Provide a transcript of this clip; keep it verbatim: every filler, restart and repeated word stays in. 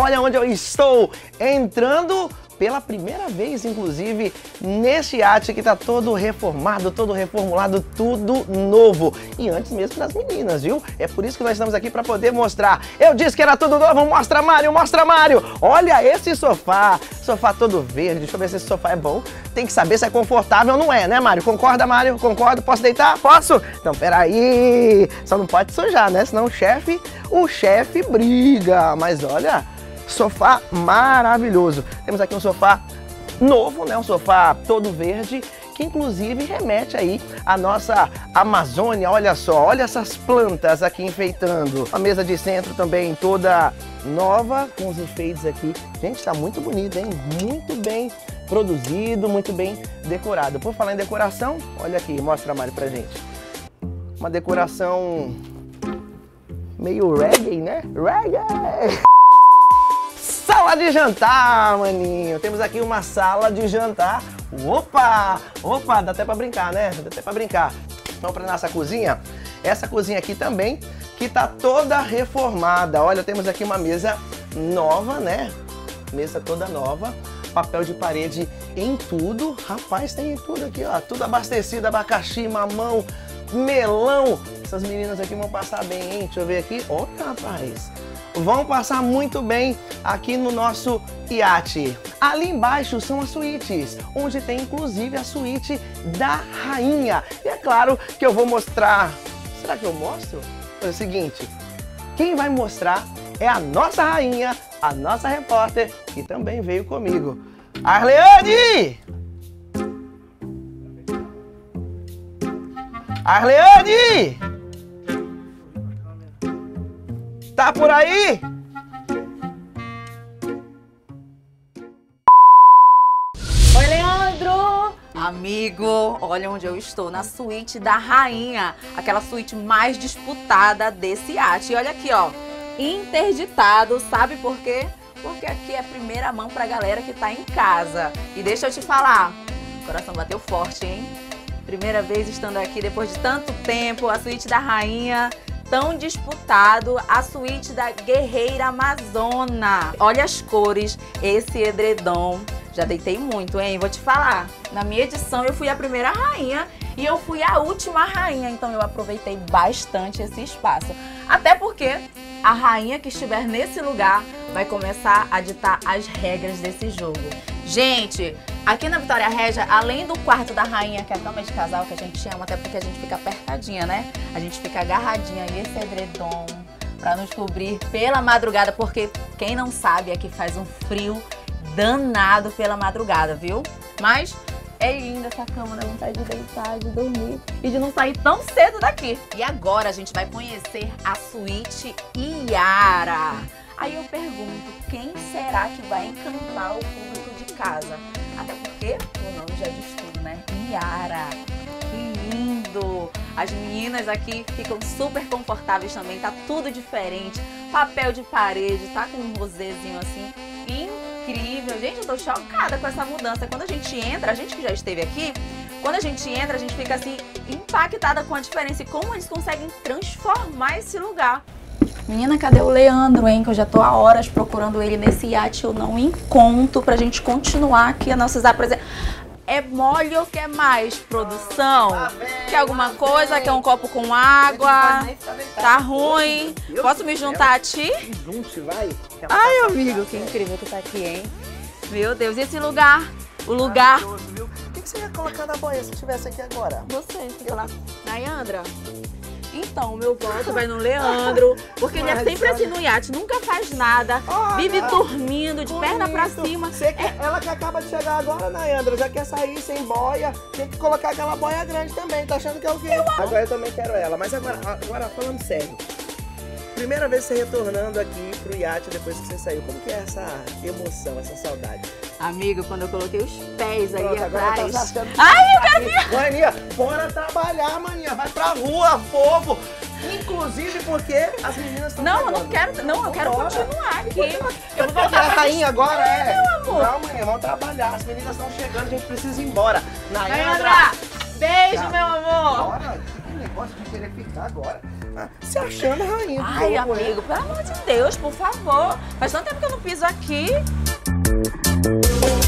olha onde eu estou entrando pela primeira vez, inclusive, neste iate que tá todo reformado, todo reformulado, tudo novo. E antes mesmo das meninas, viu? É por isso que nós estamos aqui para poder mostrar. Eu disse que era tudo novo, mostra Mário, mostra Mário! Olha esse sofá, sofá todo verde, deixa eu ver se esse sofá é bom. Tem que saber se é confortável ou não é, né, Mário? Concorda, Mário? Concordo? Posso deitar? Posso? Então, peraí, só não pode sujar, né? Senão o chefe, o chefe briga. Mas olha... sofá maravilhoso. Temos aqui um sofá novo, né? Um sofá todo verde, que inclusive remete aí à nossa Amazônia. Olha só, olha essas plantas aqui enfeitando. A mesa de centro também toda nova, com os enfeites aqui. Gente, tá muito bonito, hein? Muito bem produzido, muito bem decorado. Por falar em decoração, olha aqui, mostra a Mari pra gente. Uma decoração meio reggae, né? Reggae! Sala de jantar, maninho. Temos aqui uma sala de jantar. Opa! Opa, dá até pra brincar, né? Dá até pra brincar. Vamos pra nossa cozinha. Essa cozinha aqui também, que tá toda reformada. Olha, temos aqui uma mesa nova, né? Mesa toda nova. Papel de parede em tudo. Rapaz, tem em tudo aqui, ó. Tudo abastecido, abacaxi, mamão, melão. Essas meninas aqui vão passar bem, hein? Deixa eu ver aqui. Olha, rapaz. Vão passar muito bem aqui no nosso iate. Ali embaixo são as suítes, onde tem inclusive a suíte da rainha. E é claro que eu vou mostrar... Será que eu mostro? É o seguinte, quem vai mostrar é a nossa rainha, a nossa repórter, que também veio comigo. Arleane! Arleane! Tá por aí? Oi, Leandro! Amigo, olha onde eu estou, na suíte da rainha. Aquela suíte mais disputada desse iate. E olha aqui, ó, interditado. Sabe por quê? Porque aqui é primeira mão pra galera que tá em casa. E deixa eu te falar, o coração bateu forte, hein? Primeira vez estando aqui depois de tanto tempo, a suíte da rainha... tão disputado, a suíte da guerreira amazona. Olha as cores, esse edredom. Já deitei muito, hein? Vou te falar. Na minha edição eu fui a primeira rainha e eu fui a última rainha. Então eu aproveitei bastante esse espaço. Até porque a rainha que estiver nesse lugar vai começar a ditar as regras desse jogo. Gente, aqui na Vitória Régia, além do quarto da rainha, que é a cama de casal, que a gente chama, até porque a gente fica apertadinha, né? A gente fica agarradinha e esse edredom pra nos cobrir pela madrugada, porque quem não sabe aqui faz um frio danado pela madrugada, viu? Mas é linda essa cama, dá vontade de deitar, de dormir e de não sair tão cedo daqui. E agora a gente vai conhecer a suíte Iara. Aí eu pergunto, quem será que vai encantar o público de casa? Até porque o nome já diz tudo, né? Iara. Que lindo! As meninas aqui ficam super confortáveis também, tá tudo diferente. Papel de parede, tá com um rosézinho assim, incrível. Gente, eu tô chocada com essa mudança. Quando a gente entra, a gente que já esteve aqui, quando a gente entra, a gente fica assim, impactada com a diferença e como eles conseguem transformar esse lugar. Menina, cadê o Leandro, hein? Que eu já tô há horas procurando ele nesse iate, eu não encontro pra gente continuar aqui as nossas apresentações. É mole ou quer mais, produção? Tá bem, quer alguma tá coisa? Bem. Quer um copo com água? Tá ruim? Posso me juntar a ti? Junte, vai. Ai, amigo, que incrível que tá aqui, hein? Meu Deus, e esse lugar? O lugar... Viu? O que você ia colocar na boia se estivesse aqui agora? Você, fica lá. Nayandra? Então, o meu voto vai no Leandro, porque ele é sempre assim no iate, nunca faz nada, olha, vive dormindo, de bonito. Perna pra cima. Você quer, é... Ela que acaba de chegar agora, Nayandra, já quer sair sem boia, tem que colocar aquela boia grande também, tá achando que é o quê? Eu agora eu também quero ela, mas agora, agora falando sério, primeira vez você retornando aqui pro iate depois que você saiu, como que é essa emoção, essa saudade? Amigo, quando eu coloquei os pés Pronto, ali atrás... Tá ai, eu quero vir! Maninha, bora trabalhar, maninha, vai pra rua, povo! Inclusive porque as meninas estão Não, chegando. eu não quero, não, eu quero bora. continuar aqui. Eu vou virar rainha agora, é? Meu amor. Não, maninha, vamos trabalhar, as meninas estão chegando, a gente precisa ir embora. Nayandra, beijo, tchau. Meu amor! Bora, que negócio de querer ficar agora ah, se achando a rainha. Ai, amigo, pelo amor de Deus, por favor. Faz tanto tempo que eu não piso aqui.